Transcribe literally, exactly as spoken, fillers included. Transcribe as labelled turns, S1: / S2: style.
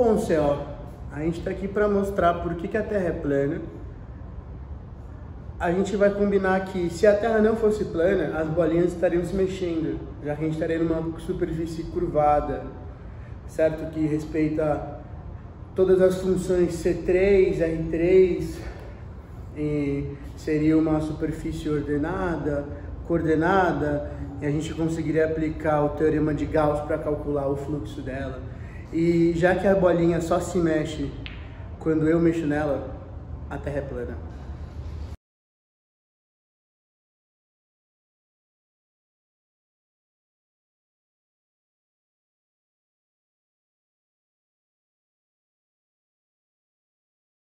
S1: Bom, C O, a gente está aqui para mostrar por que, que a Terra é plana. A gente vai combinar que se a Terra não fosse plana, as bolinhas estariam se mexendo, já que a gente estaria numa superfície curvada, certo? Que respeita todas as funções C três, R três, e seria uma superfície ordenada, coordenada, e a gente conseguiria aplicar o teorema de Gauss para calcular o fluxo dela. E já que a bolinha só se mexe quando eu mexo nela, a Terra é plana.